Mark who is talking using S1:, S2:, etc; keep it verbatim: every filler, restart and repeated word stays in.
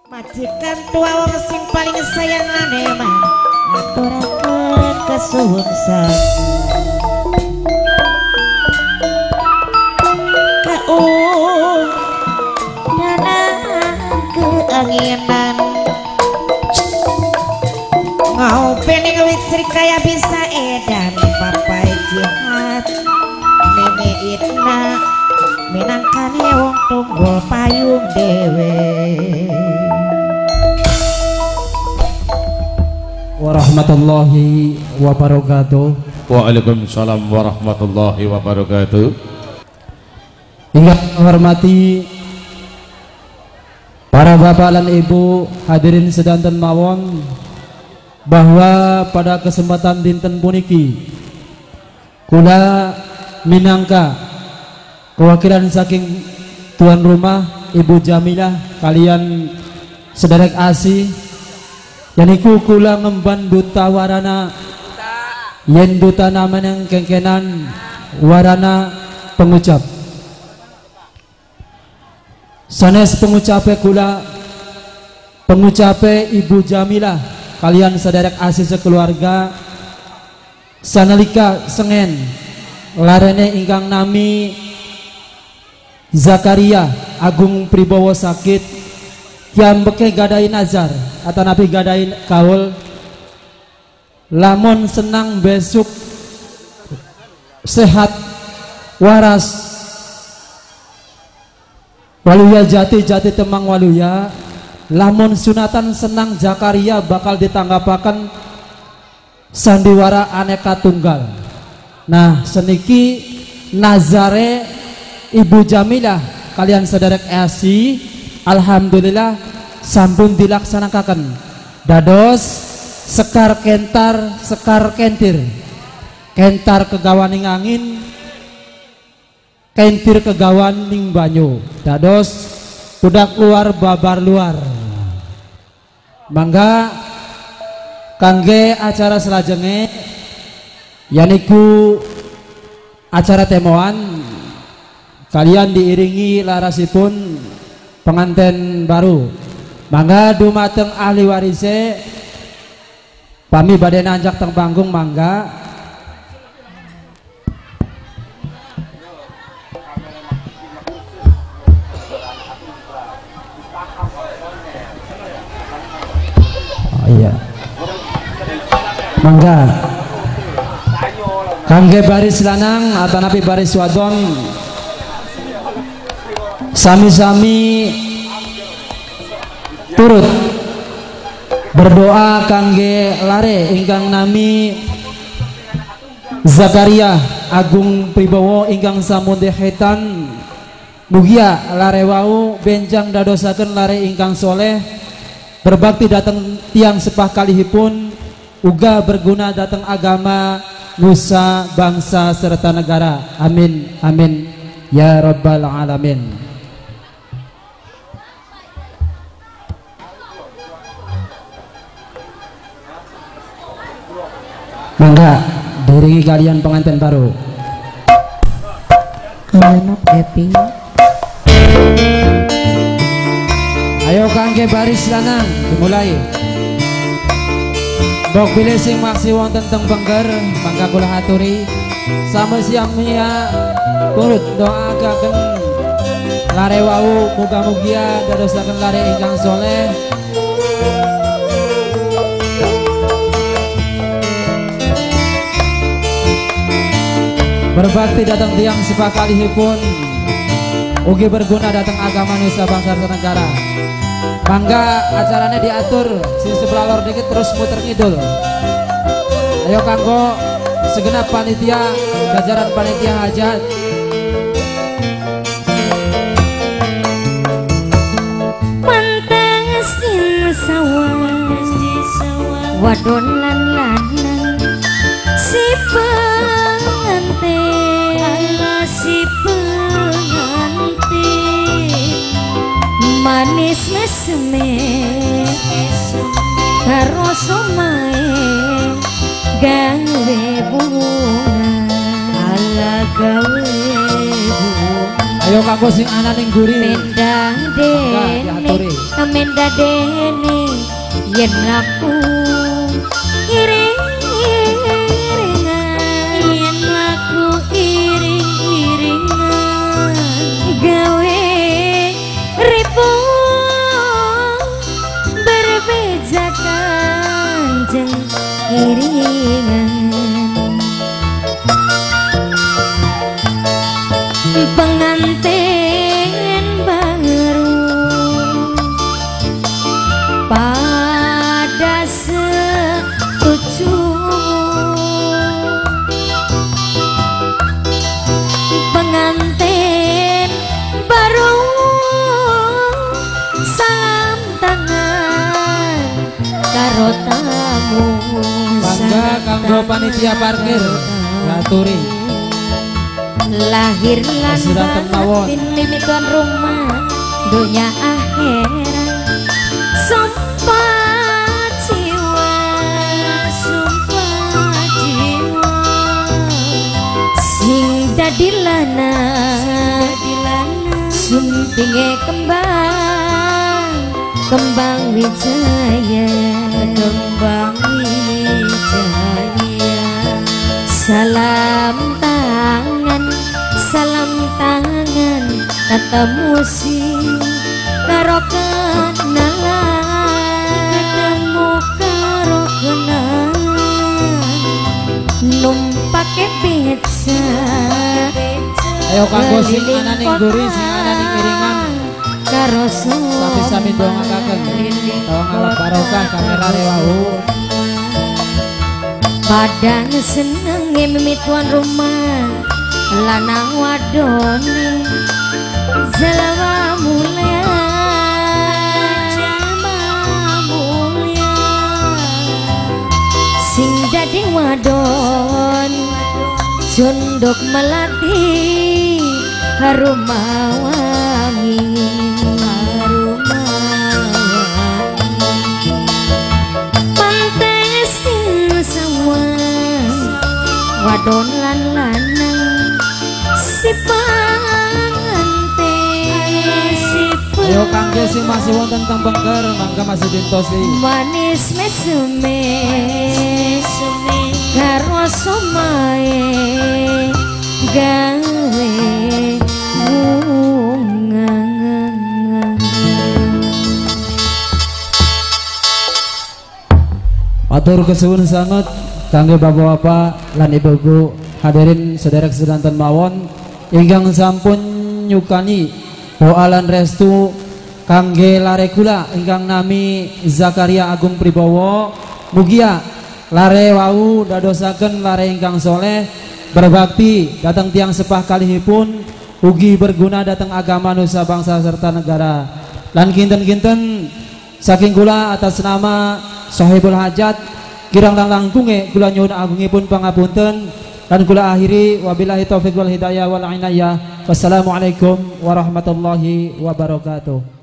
S1: Majikan tua wong sing paling sayangane mah ngaturakeun kasuwun sang kaung dana keanginan ngaupening wit sri kaya bisa edan papai jihad nene itna minangkane wong tunggul payung dewe.
S2: Warahmatullahi wabarakatuh.
S3: Waalaikumsalam warahmatullahi wabarakatuh.
S2: Hingga menghormati para bapak dan ibu hadirin sedanten mawon, bahwa pada kesempatan dinten puniki kula minangka kewakilan saking tuan rumah Ibu Jamilah kalian sederek asih yaniku kula ngemban duta warana yen duta nama yang kengkenan warana pengucap sanes pengucape kula pengucape Ibu Jamilah kalian sederek asih sekeluarga sanalika sengen larene ingkang nami Zakaria Agung Pribowo sakit yang beke gadai nazar atau nabi gadai kaul lamun senang besok sehat waras waluya jati jati temang waluya lamun sunatan senang Zakaria bakal ditanggapakan sandiwara aneka tunggal. Nah seniki nazare Ibu Jamilah kalian sederek asi alhamdulillah sampun dilaksanakan dados sekar kentar sekar kentir kentar kegawan ning angin kentir kegawan ning banyu dados budak luar babar luar mangga kangge acara selajenge yaniku acara temoan kalian diiringi larasipun pengantin baru mangga dumateng ahli warise pami badai nanjak teng panggung mangga oh iya mangga kangge baris lanang atau napi baris wadon sami-sami turut berdoa kangge lare ingkang nami Zakaria Agung Pribowo ingkang sampun dehetan mugia lare wau benjang dadosaken lare ingkang soleh berbakti datang tiang sepah kalihipun uga berguna datang agama nusa bangsa serta negara amin amin ya rabbal alamin. Mangga diringi kalian pengantin baru.
S1: Anak happy.
S2: Ayo kangge baris lanang dimulai. Bok pilih sing maksi wonten teng Bengger mangga kula aturi sama siang mia turut doaken lare wau muga-mugia dadosaken lare ingkang soleh. Berbakti datang tiang sepakalihipun ugi berguna datang agama nusa bangsa dan negara. Mangga acaranya diatur si sebelah lor dikit terus muter ngidul. Ayo kanggo segenap panitia jajaran panitia hajat
S4: mantes di sawah wadon lan lanang si pengantin ala si pengantin manis mesme karo somae gawe bunga ala gawe bunga
S2: ayo kanggo sing ana ning guri
S4: Mendang dene amen dadene yen aku iring-iringan yen aku iring-iringan gawe ribu berbeza kanjeng iringan pengantin baru pada setuju pengantin baru salam tangan karo tamu
S2: bangga kanggo panitia parkir ngaturi
S4: lahir lan
S2: Asiraten mawon.
S4: batin mimituan rumah dunia akhirat sumpah jiwa sumpah jiwa sing dadi lana sumpinge kembang kembang wijaya kembang wijaya salam tangan salam tangan ketemu sing karo kenalan ketemu karo kenalan numpake beca
S2: ayo kanggo sing ananing guri sing ananing iringan
S4: karo
S2: sami-sami dongakaken tawang ala barokah kamera rewahu
S4: padang senenge mimituan rumah lanang wadone jalma mulia jalma mulia sing dadi wadon jondok melati harum wangi harum wangi pantesin semua wadon lan lanang si panganten si
S2: ayo kangge sing masih wonten teng bengker mangga masih dintosi
S4: manis mesume karo somae gawe bunga
S2: matur kesuwun sanget kangge bapak-bapak lan ibu-ibu hadirin sederek sedanten mawon ingkang sampun nyukani doalan restu kangge lare kula ingkang nami Zakaria Agung Pribowo mugia lare wau dadosaken lare ingkang soleh berbakti datang tiang sepah kalihipun ugi berguna datang agama nusa bangsa serta negara lan kinten-kinten saking kula atas nama Sohibul Hajat kirang langkunge kula nyuwun agungipun pangapunten dan kula akhiri wabillahi taufiq wal hidayah wal inayah wassalamualaikum warahmatullahi wabarakatuh.